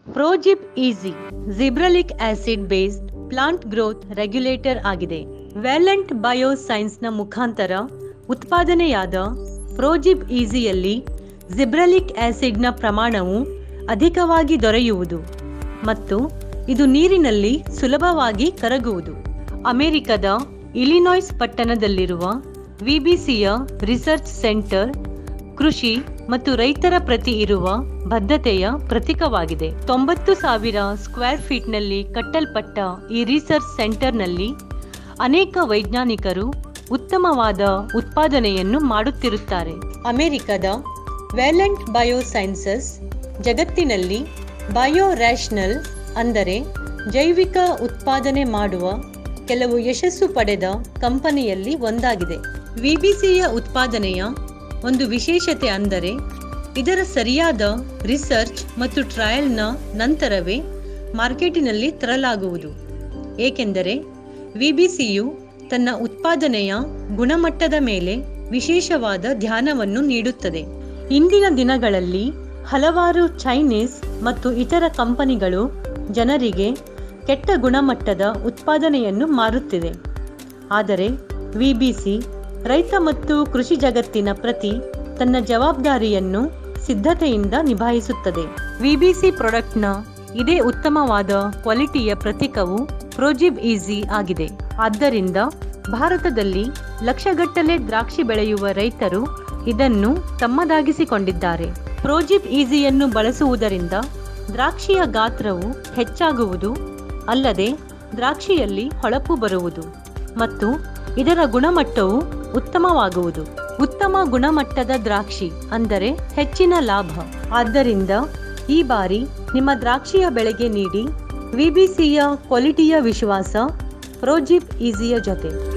ಪ್ರೋಜಿಪ್ easy gibberellic acid based plant growth regulator ಆಗಿದೆ. Valent ಬಯೋಸೈನ್ಸ್ನ ಮುಖಾಂತರ ಉತ್ಪಾದನೆಯಾದ ಪ್ರೋಜಿಪ್ ಈಸಿಯಲ್ಲಿ gibberellic ಆಸಿಡ್ನ ಪ್ರಮಾಣವು ಅಧಿಕವಾಗಿ ದೊರೆಯುವುದು ಮತ್ತು ಇದು ನೀರಿನಲ್ಲಿ ಸುಲಭವಾಗಿ ಕರಗುವುದು. ಅಮೆರಿಕದ ಇಲಿನಾಯ್ಸ್ ಪಟ್ಟಣದಲ್ಲಿರುವ ವಿಬಿಸಿಯ ರಿಸರ್ಚ್ ಸೆಂಟರ್ ಕೃಷಿ ಮತ್ತು ರೈತರ ಪ್ರತಿ ಇರುವ ಬದ್ಧತೆಯ ಪ್ರತೀಕವಾಗಿದೆ. 90,000 ಸ್ಕ್ವೇರ್ ಫೀಟ್ನಲ್ಲಿ ಕಟ್ಟಲ್ಪಟ್ಟ ಈ ರಿಸರ್ಚ್ ಸೆಂಟರ್ನಲ್ಲಿ ಅನೇಕ ವೈಜ್ಞಾನಿಕರು ಉತ್ತಮವಾದ ಉತ್ಪಾದನೆಯನ್ನು ಮಾಡುತ್ತಿರುತ್ತಾರೆ. ಅಮೆರಿಕದ ವ್ಯಾಲೆಂಟ್ ಬಯೋಸೈನ್ಸಸ್ ಜಗತ್ತಿನಲ್ಲಿ ಬಯೋ ರ್ಯಾಷನಲ್ ಅಂದರೆ ಜೈವಿಕ ಉತ್ಪಾದನೆ ಮಾಡುವ ಕೆಲವು ಯಶಸ್ಸು ಪಡೆದ ಕಂಪನಿಯಲ್ಲಿ ಒಂದಾಗಿದೆ. ವಿಬಿಸಿಯ ಉತ್ಪಾದನೆಯ ಒಂದು ವಿಶೇಷತೆ ಅಂದರೆ ಇದರ ಸರಿಯಾದ ರಿಸರ್ಚ್ ಮತ್ತು ಟ್ರಯಲ್ನ ನಂತರವೇ ಮಾರ್ಕೆಟಿನಲ್ಲಿ ತರಲಾಗುವುದು. ಏಕೆಂದರೆ ವಿಬಿಸಿಯು ತನ್ನ ಉತ್ಪಾದನೆಯ ಗುಣಮಟ್ಟದ ಮೇಲೆ ವಿಶೇಷವಾದ ಧ್ಯಾನವನ್ನು ನೀಡುತ್ತದೆ. ಇಂದಿನ ದಿನಗಳಲ್ಲಿ ಹಲವಾರು ಚೈನೀಸ್ ಮತ್ತು ಇತರ ಕಂಪನಿಗಳು ಜನರಿಗೆ ಕೆಟ್ಟ ಗುಣಮಟ್ಟದ ಉತ್ಪಾದನೆಯನ್ನು ಮಾರುತ್ತಿದೆ. ಆದರೆ ವಿಬಿಸಿ ರೈತ ಮತ್ತು ಕೃಷಿ ಜಗತ್ತಿನ ಪ್ರತಿ ತನ್ನ ಜವಾಬ್ದಾರಿಯನ್ನು ಸಿದ್ಧತೆಯಿಂದ ನಿಭಾಯಿಸುತ್ತದೆ. ವಿಬಿಸಿ ಪ್ರಾಡಕ್ಟ್ನ ಇದೇ ಉತ್ತಮವಾದ ಕ್ವಾಲಿಟಿಯ ಪ್ರತೀಕವು ಪ್ರೋಜಿಪ್ ಈಸಿ ಆಗಿದೆ. ಆದ್ದರಿಂದ ಭಾರತದಲ್ಲಿ ಲಕ್ಷಗಟ್ಟಲೆ ದ್ರಾಕ್ಷಿ ಬೆಳೆಯುವ ರೈತರು ಇದನ್ನು ತಮ್ಮದಾಗಿಸಿಕೊಂಡಿದ್ದಾರೆ. ಪ್ರೋಜಿಪ್ ಈಸಿಯನ್ನು ಬಳಸುವುದರಿಂದ ದ್ರಾಕ್ಷಿಯ ಗಾತ್ರವು ಹೆಚ್ಚಾಗುವುದು ಅಲ್ಲದೆ ದ್ರಾಕ್ಷಿಯಲ್ಲಿ ಹೊಳಪು ಬರುವುದು ಮತ್ತು ಇದರ ಗುಣಮಟ್ಟವು ಉತ್ತಮವಾಗುವುದು. ಉತ್ತಮ ಗುಣಮಟ್ಟದ ದ್ರಾಕ್ಷಿ ಅಂದರೆ ಹೆಚ್ಚಿನ ಲಾಭ. ಆದ್ದರಿಂದ ಈ ಬಾರಿ ನಿಮ್ಮ ದ್ರಾಕ್ಷಿಯ ಬೆಳೆಗೆ ನೀಡಿ ವಿಬಿಸಿಯ ಕ್ವಾಲಿಟಿಯ ವಿಶ್ವಾಸ ಪ್ರೋಜಿಪ್ ಈಸಿಯ ಜೊತೆ.